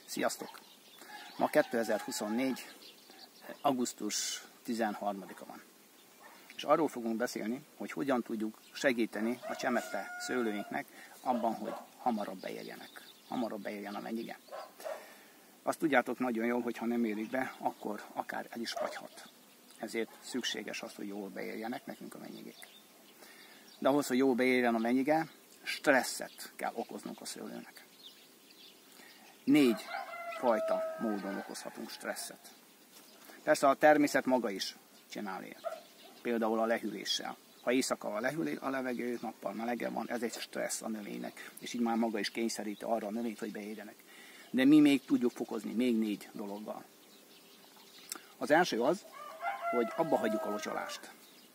Sziasztok! Ma 2024. augusztus 13-a van. És arról fogunk beszélni, hogy hogyan tudjuk segíteni a csemete szőlőinknek abban, hogy hamarabb beérjenek. Hamarabb beérjen a mennyige. Azt tudjátok nagyon jól, hogy ha nem érik be, akkor akár el is fagyhat. Ezért szükséges az, hogy jól beérjenek nekünk a mennyigék. De ahhoz, hogy jól beérjen a mennyige, stresszet kell okoznunk a szőlőnek. 4 fajta módon okozhatunk stresszet. Persze a természet maga is csinál ilyet. Például a lehűléssel. Ha éjszaka lehűl a levegő, nappal melege van, ez egy stressz a növénynek, és így már maga is kényszeríti arra a növényt, hogy beérjenek. De mi még tudjuk fokozni, még 4 dologgal. Az első az, hogy abba hagyjuk a locsolást.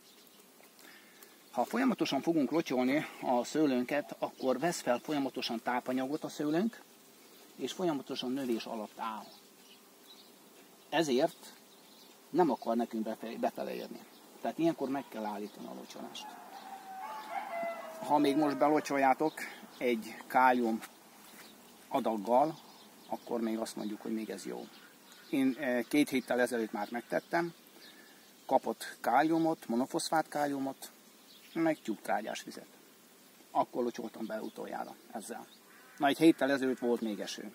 Ha folyamatosan fogunk locsolni a szőlőnket, akkor vesz fel folyamatosan tápanyagot a szőlőnk, és folyamatosan növés alatt áll. Ezért nem akar nekünk befele érni. Tehát ilyenkor meg kell állítani a locsolást. Ha még most belocsoljátok egy kálium adaggal, akkor még azt mondjuk, hogy még ez jó. Én 2 héttel ezelőtt már megtettem, kapott káliumot, monofoszfát káliumot, meg tyúktrágyás vizet. Akkor locsoltam be utoljára ezzel. Na, egy héttel ezelőtt volt még eső.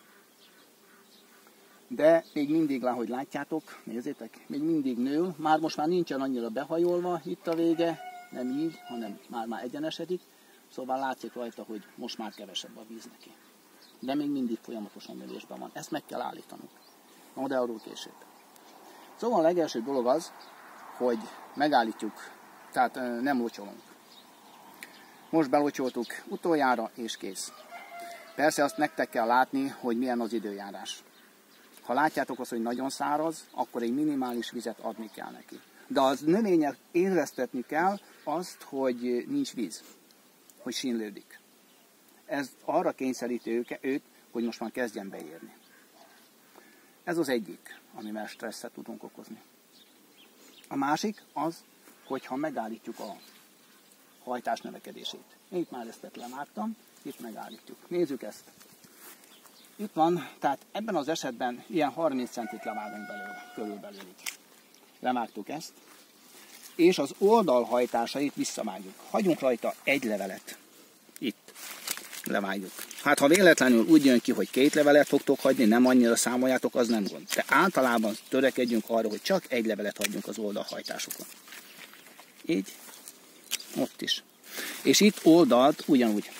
De még mindig, ahogy látjátok, nézzétek, még mindig nő. Most már nincsen annyira behajolva itt a vége, nem így, hanem már egyenesedik. Szóval látszik rajta, hogy most már kevesebb a víz neki. De még mindig folyamatosan növésben van. Ezt meg kell állítanunk. Na, de arról később. Szóval a legelső dolog az, hogy megállítjuk, tehát nem locsolunk. Most belocsoltuk utoljára, és kész. Persze azt nektek kell látni, hogy milyen az időjárás. Ha látjátok azt, hogy nagyon száraz, akkor egy minimális vizet adni kell neki. De az növények éreztetni kell azt, hogy nincs víz, hogy sínlődik. Ez arra kényszeríti őt, hogy most már kezdjen beérni. Ez az egyik, amivel stresszet tudunk okozni. A másik az, hogyha megállítjuk a hajtás növekedését. Itt már ezt levágtam, itt megállítjuk. Nézzük ezt. Itt van, tehát ebben az esetben ilyen 30 centit levágunk belőle, körülbelül így. Levágtuk ezt, és az oldalhajtásait visszavágjuk. Hagyunk rajta egy levelet. Itt. Levágjuk. Hát ha véletlenül úgy jön ki, hogy 2 levelet fogtok hagyni, nem annyira számoljátok, az nem gond. De általában törekedjünk arra, hogy csak 1 levelet hagyjunk az oldalhajtásokon. Így. Ott is. És itt oldalt ugyanúgy.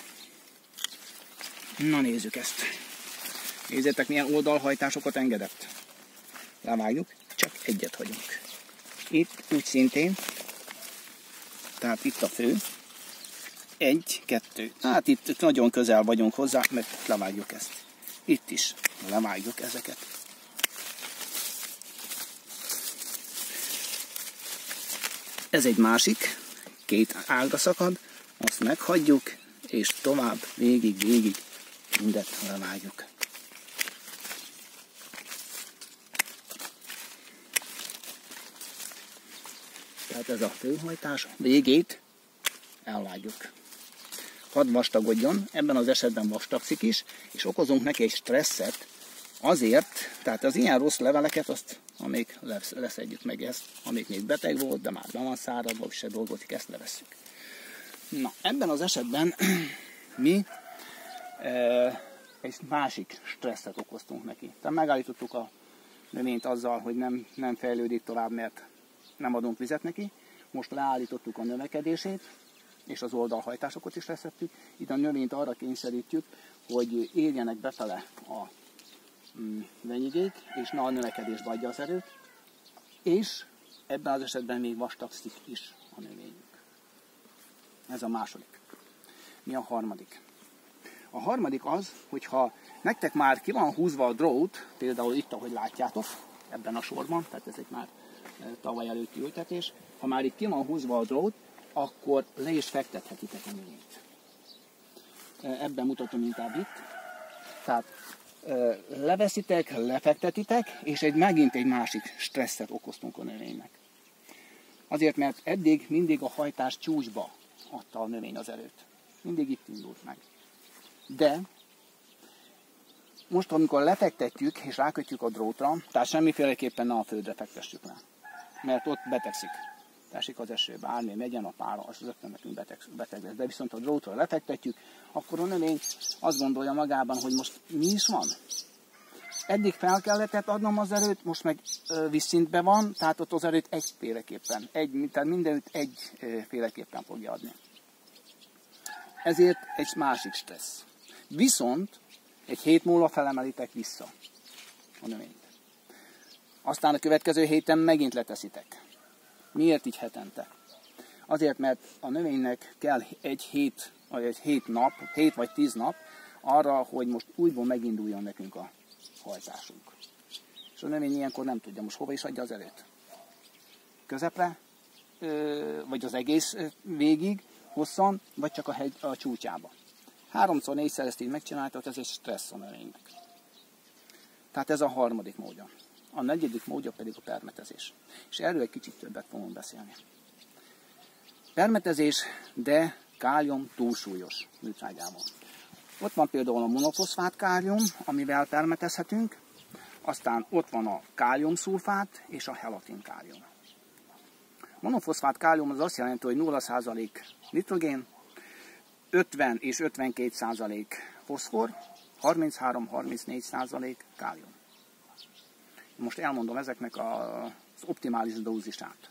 Na, nézzük ezt. Nézzétek, milyen oldalhajtásokat engedett. Levágjuk, csak 1-et hagyunk. Itt úgy szintén, tehát itt a fő. 1, 2. Hát itt nagyon közel vagyunk hozzá, mert levágjuk ezt. Itt is levágjuk ezeket. Ez egy másik, 2 ágra szakad, azt meghagyjuk, és tovább, végig mindet levágjuk. Tehát ez a főhajtás végét elvágjuk. Hadd vastagodjon, ebben az esetben vastagszik is, és okozunk neki egy stresszet azért, tehát az ilyen rossz leveleket, azt amíg leszedjük meg ezt, amíg még beteg volt, de már be van száradva, és se dolgozik, ezt levesszük. Na, ebben az esetben mi egy másik stresszet okoztunk neki. Tehát megállítottuk a növényt azzal, hogy nem fejlődik tovább, mert nem adunk vizet neki. Most leállítottuk a növekedését, és az oldalhajtásokat is leszettük. Itt a növényt arra kényszerítjük, hogy érjenek befele a venyigék, és ne a növekedésbe adja az erőt. És ebben az esetben még vastagszik is a növényünk. Ez a második. Mi a harmadik? A harmadik az, hogyha nektek már ki van húzva a drót, például itt, ahogy látjátok, ebben a sorban, tehát ez egy már tavaly előtti ültetés, ha már itt ki van húzva a drót, akkor le is fektethetitek a növényt. Ebben mutatom inkább itt. Tehát leveszitek, lefektetitek, és megint egy másik stresszet okoztunk a növénynek. Azért, mert eddig mindig a hajtás csúcsba adta a növény az erőt. Mindig itt indult meg. De most, amikor lefektetjük és rákötjük a drótra, tehát semmiféleképpen ne a földre fektessük le, mert ott betegszik. Esik az eső, bármi megyen a pára, az rögtön nekünk beteg lesz. De viszont a drótra lefektetjük, akkor a növény azt gondolja magában, hogy most mi is van. Eddig fel kellett adnom az erőt, most meg vízszintben van, tehát ott az erőt egyféleképpen, tehát mindenütt egyféleképpen fogja adni. Ezért egy másik stressz. Viszont egy hét múlva felemelitek vissza a növényt. Aztán a következő héten megint leteszitek. Miért így hetente? Azért, mert a növénynek kell egy hét vagy 10 nap arra, hogy most újból meginduljon nekünk a hajtásunk. És a növény ilyenkor nem tudja, most hova is adja az erőt. Közepre, vagy az egész végig, hosszan, vagy csak a csúcsába. 3-4-szer ezt így megcsináltat, ez egy stressz a növénynek. Tehát ez a harmadik módja. A negyedik módja pedig a permetezés. És erről egy kicsit többet fogunk beszélni. Permetezés, de kálium túlsúlyos műtrágyával. Ott van például a monofoszfát kálium, amivel permetezhetünk, aztán ott van a káliumszulfát és a helatin kálium. A monofoszfát kálium az azt jelenti, hogy 0% nitrogén, 50 és 52% foszfor, 33-34% kálium. Most elmondom ezeknek az optimális dózisát.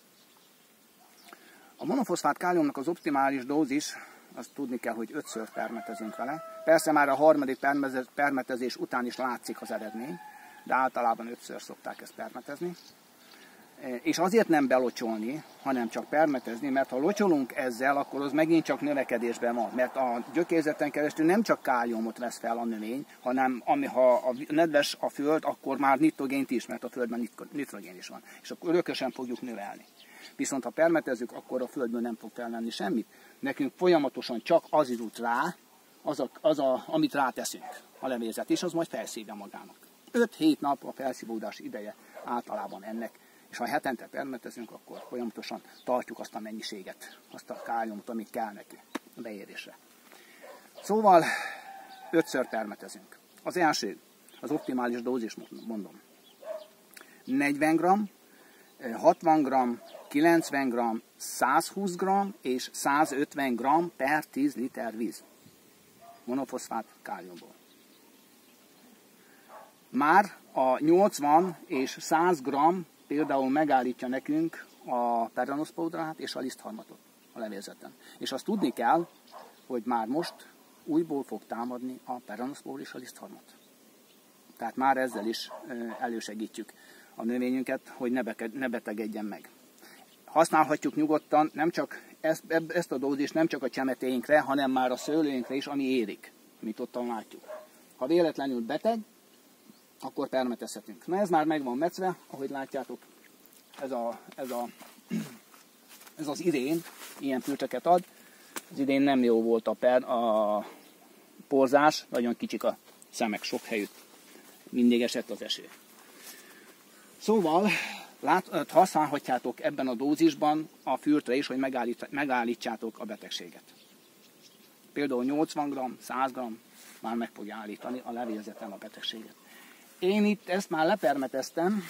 A monofoszfát káliumnak az optimális dózis, azt tudni kell, hogy 5-ször permetezünk vele. Persze már a harmadik permetezés után is látszik az eredmény, de általában 5-ször szokták ezt permetezni. És azért nem belocsolni, hanem csak permetezni, mert ha locsolunk ezzel, akkor az megint csak növekedésben van. Mert a gyökérzeten keresztül nem csak káliumot vesz fel a növény, hanem ha nedves a föld, akkor már nitrogént is, mert a földben nitrogén is van. És akkor örökösen fogjuk növelni. Viszont ha permetezzük, akkor a földből nem fog felmenni semmit. Nekünk folyamatosan csak az jut rá, amit ráteszünk, a levézet, és az majd felszívja magának. 5-7 nap a felszívódás ideje általában ennek. És ha hetente permetezünk, akkor folyamatosan tartjuk azt a mennyiséget, azt a káliumot, amit kell neki a beérésre. Szóval 5-ször permetezünk. Az első, az optimális dózis, mondom. 40 g, 60 g, 90 g, 120 g és 150 g per 10 liter víz. Monofoszfát káliumból. Már a 80 és 100 g például megállítja nekünk a peranoszpódrát és a lisztharmatot a levélzeten. És azt tudni kell, hogy már most újból fog támadni a peranoszpór és a lisztharmat. Tehát már ezzel is elősegítjük a növényünket, hogy ne betegedjen meg. Használhatjuk nyugodtan nem csak ezt a dózist nem csak a csemetéinkre, hanem már a szőlőinkre is, ami érik, amit ottan látjuk. Ha véletlenül beteg, akkor permetezhetünk. Na ez már meg van metszve, ahogy látjátok, ez az idén ilyen fürtöket ad. Az idén nem jó volt a porzás, nagyon kicsik a szemek sok helyütt. Mindig esett az eső. Szóval használhatjátok ebben a dózisban a fürtre is, hogy megállítsátok a betegséget. Például 80 g, 100 g már meg fogja állítani a levélzeten a betegséget. Én itt ezt már lepermeteztem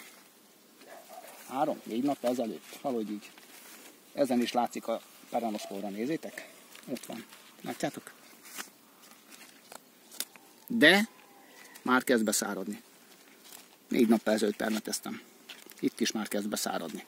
3-4 nap ezelőtt, valahogy így. Ezen is látszik a peranoszpóra, nézzétek. Ott van. Látjátok? De már kezd beszáradni. 4 nap ezelőtt permeteztem. Itt is már kezd beszáradni.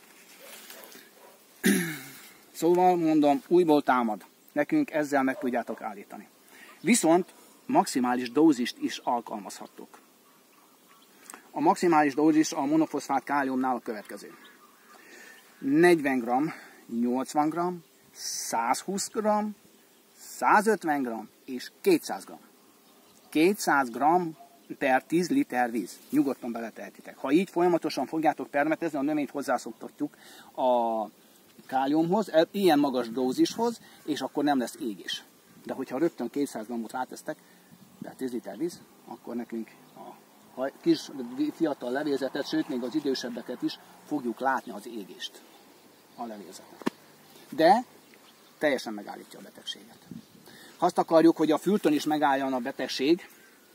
Szóval mondom, újból támad. Nekünk ezzel meg tudjátok állítani. Viszont maximális dózist is alkalmazhattok. A maximális dózis a monofoszfát káliumnál a következő. 40 g, 80 g, 120 g, 150 g és 200 g. 200 g per 10 liter víz. Nyugodtan beletehetitek. Ha így folyamatosan fogjátok permetezni, a növényt hozzászoktatjuk a káliumhoz, ilyen magas dózishoz, és akkor nem lesz égés. De hogyha rögtön 200 g-ot rátesztek, per 10 liter víz, akkor nekünk a kis fiatal levélzetet, sőt még az idősebbeket is fogjuk látni az égést a levélzeten. De teljesen megállítja a betegséget. Ha azt akarjuk, hogy a fürtön is megálljon a betegség,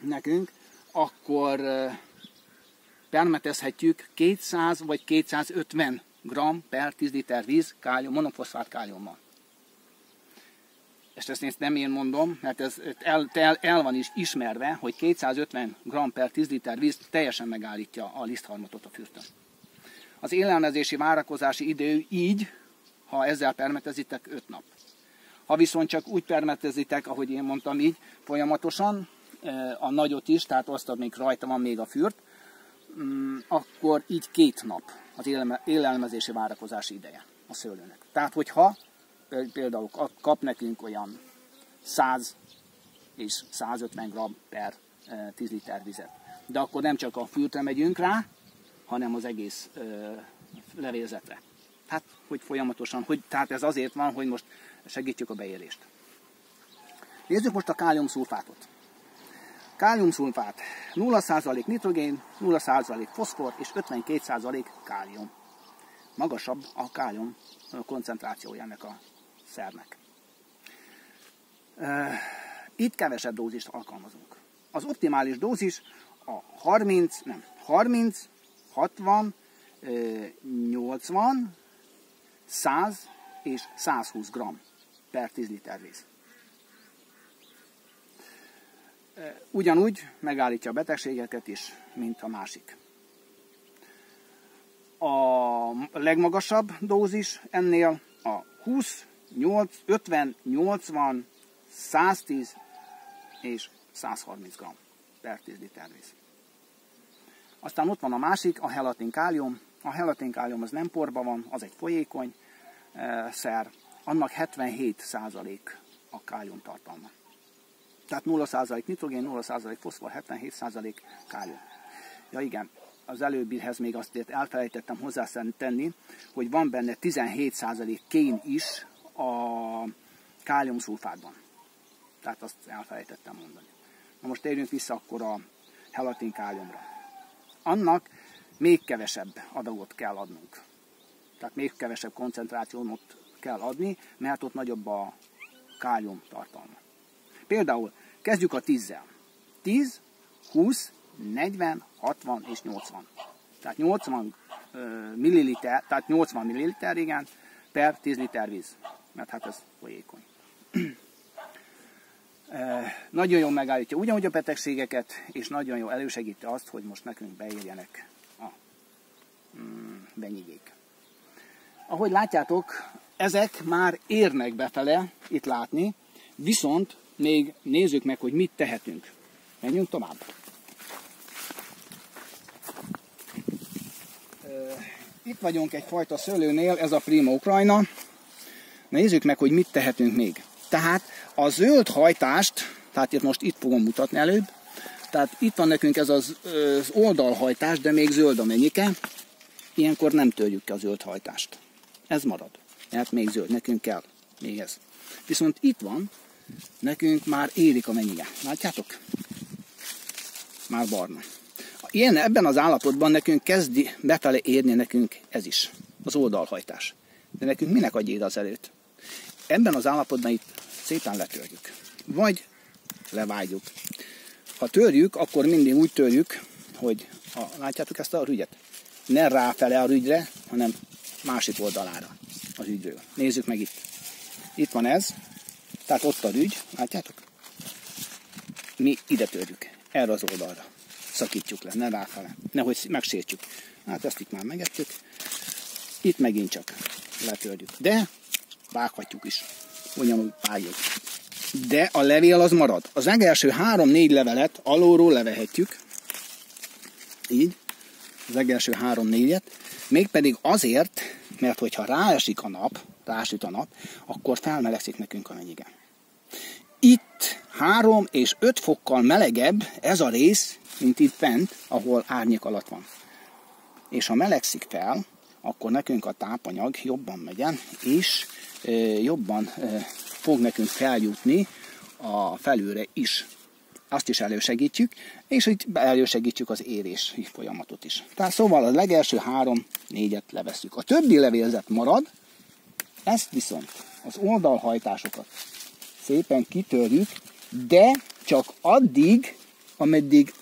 nekünk, akkor permetezhetjük 200 vagy 250 g per 10 liter víz kálium, monofoszfát káliummal. És ezt nem én mondom, mert ez el van is ismerve, hogy 250 g per 10 liter víz teljesen megállítja a lisztharmatot a fürtön. Az élelmezési várakozási idő így, ha ezzel permetezitek, 5 nap. Ha viszont csak úgy permetezitek, ahogy én mondtam így, folyamatosan, a nagyot is, tehát azt, amíg rajta van még a fürt, akkor így 2 nap az élelmezési várakozási ideje a szőlőnek. Tehát, hogyha például kap nekünk olyan 100 és 150 g per 10 liter vizet, de akkor nem csak a fürtre megyünk rá, hanem az egész levélzetre. Tehát, hogy folyamatosan, tehát ez azért van, hogy most segítjük a beérést. Nézzük most a káliumszulfátot. Káliumszulfát 0% nitrogén, 0% foszfor és 52% kálium. Magasabb a kálium koncentrációja ennek a szernek. Itt kevesebb dózist alkalmazunk. Az optimális dózis a 30, 60, 80, 100 és 120 g per 10 liter víz. Ugyanúgy megállítja a betegségeket is, mint a másik. A legmagasabb dózis ennél a 20, 50, 80, 110 és 130 g per 10 liter víz. Aztán ott van a másik, a helatin-kálium. A helatin-kálium az nem porban van, az egy folyékony szer, annak 77% a kálium tartalma. Tehát 0% nitrogén, 0% foszfor, 77% kálium. Ja igen, az előbbihez még azt elfelejtettem hozzátenni, hogy van benne 17% kén is a káliumszulfátban. Tehát azt elfelejtettem mondani. Na most térjünk vissza akkor a helatin-káliumra. Annak még kevesebb adagot kell adnunk. Tehát még kevesebb koncentrációt kell adni, mert ott nagyobb a kálium tartalma. Például kezdjük a 10-zel. 10, 20, 40, 60 és 80. Tehát 80 milliliter, igen, per 10 liter víz. Mert hát ez folyékony. Nagyon jól megállítja ugyanúgy a betegségeket, és nagyon jól elősegíti azt, hogy most nekünk beérjenek a benyigék. Ahogy látjátok, ezek már érnek befele, itt látni, viszont még nézzük meg, hogy mit tehetünk. Menjünk tovább. Itt vagyunk egyfajta szőlőnél, ez a Prima Ukrajna. Nézzük meg, hogy mit tehetünk még. Tehát a zöld hajtást, tehát itt fogom mutatni előbb, tehát itt van nekünk ez az oldalhajtás, de még zöld a mennyike, ilyenkor nem törjük ki a zöld hajtást. Ez marad, mert még zöld, nekünk kell még ez. Viszont itt van, nekünk már érik a mennyike. Látjátok? Már barna. Ebben az állapotban nekünk kezdi befele érni nekünk ez is, az oldalhajtás. De nekünk minek adja az erőt? Ebben az állapotban itt szépen letörjük. Vagy levágjuk. Ha törjük, akkor mindig úgy törjük, hogy látjátok ezt a rügyet? Ne ráfele a rügyre, hanem másik oldalára a rügyről. Nézzük meg itt. Itt van ez, tehát ott a rügy, látjátok? Mi ide törjük, erre az oldalra. Szakítjuk le, ne ráfele, nehogy megsértjük. Hát ezt itt már megettük. Itt megint csak letörjük. De vághatjuk is, ugyanúgy vágjuk. De a levél az marad. Az legelső 3-4 levelet alulról levehetjük. Így. Az legelső 3-4-et. Mégpedig azért, mert hogyha rásüt a nap, akkor felmelegszik nekünk a mennyige. Itt 3 és 5 fokkal melegebb ez a rész, mint itt bent, ahol árnyék alatt van. És ha melegszik fel, akkor nekünk a tápanyag jobban megyen, és jobban fog nekünk feljutni a felülre is. Azt is elősegítjük, és így elősegítjük az érési folyamatot is. Tehát szóval a legelső 3-4-et levesszük. A többi levélzet marad, ezt viszont az oldalhajtásokat szépen kitörjük, de csak addig, ameddig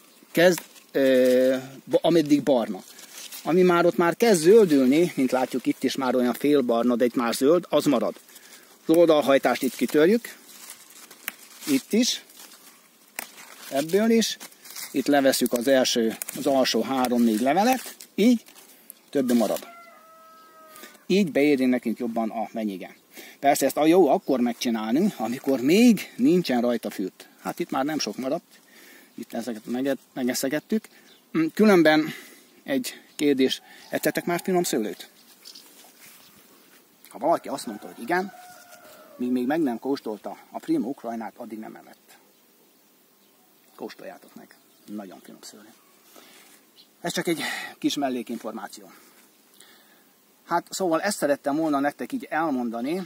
barna. Ami már ott már kezd zöldülni, mint látjuk itt is már olyan félbarna, de itt már zöld, az marad. Az oldalhajtást itt kitörjük, itt is, ebből is, itt leveszük az alsó 3-4 levelet, így, többi marad. Így beéri nekünk jobban a venyige. Persze ezt jó akkor megcsinálni, amikor még nincsen rajta fürt. Hát itt már nem sok maradt, itt ezeket megeszegettük. Különben egy kérdés, ettetek már finom szőlőt? Ha valaki azt mondta, hogy igen, míg még meg nem kóstolta a Prima Ukrajnát, addig nem evett. Kóstoljátok meg. Nagyon finom szőlő. Ez csak egy kis mellékinformáció. Hát szóval ezt szerettem volna nektek így elmondani,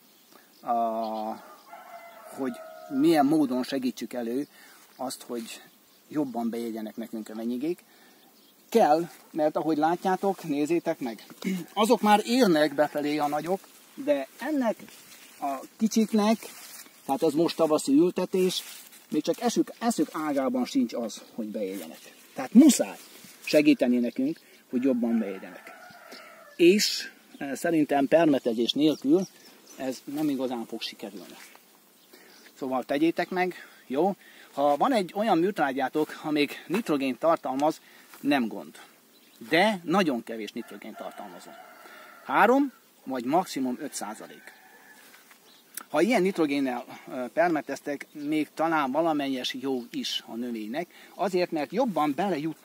hogy milyen módon segítsük elő azt, hogy jobban bejegyenek nekünk a venyigék. Kell, mert ahogy látjátok, nézzétek meg, azok már érnek befelé a nagyok, de ennek a kicsiknek, tehát ez most tavaszi ültetés, még csak eszük ágában sincs az, hogy beérjenek. Tehát muszáj segíteni nekünk, hogy jobban beérjenek. És szerintem permetezés nélkül ez nem igazán fog sikerülni. Szóval tegyétek meg, jó? Ha van egy olyan műtrágyátok, amíg nitrogént tartalmaz, nem gond. De nagyon kevés nitrogént tartalmazó. 3 vagy maximum 5%. Ha ilyen nitrogénnel permeteztek, még talán valamelyes jó is a növénynek, azért, mert jobban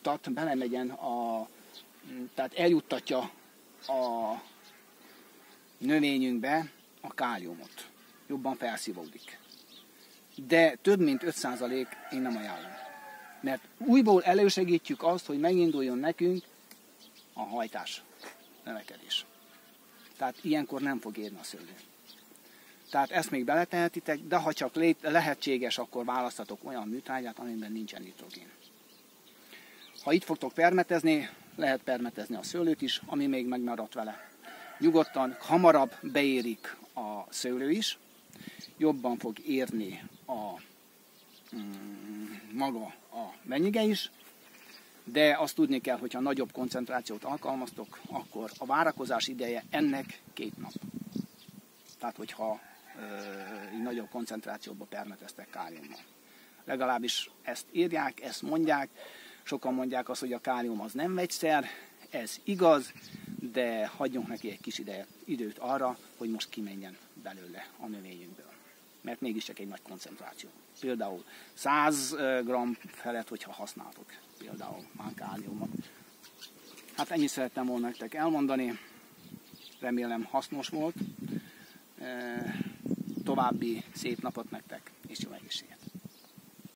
tehát eljuttatja a növényünkbe a káliumot. Jobban felszívódik. De több mint 5% én nem ajánlom. Mert újból elősegítjük azt, hogy meginduljon nekünk a hajtás, növekedés. Tehát ilyenkor nem fog érni a szőlő. Tehát ezt még beletehetitek, de ha csak lehetséges, akkor választatok olyan műtrágyát, amiben nincsen nitrogén. Ha itt fogtok permetezni, lehet permetezni a szőlőt is, ami még megmaradt vele. Nyugodtan, hamarabb beérik a szőlő is, jobban fog érni maga a venyige is, de azt tudni kell, hogyha nagyobb koncentrációt alkalmaztok, akkor a várakozás ideje ennek 2 nap. Tehát, hogyha nagyobb koncentrációba permeteztek káliummal. Legalábbis ezt írják, ezt mondják. Sokan mondják azt, hogy a kálium az nem vegyszer, ez igaz, de hagyjunk neki egy kis időt arra, hogy most kimenjen belőle a növényünkből. Mert mégiscsak egy nagy koncentráció. Például 100 g felett, hogyha használtok például már káliumot. Hát ennyit szerettem volna nektek elmondani. Remélem hasznos volt. További szép napot nektek, és jó egészséget!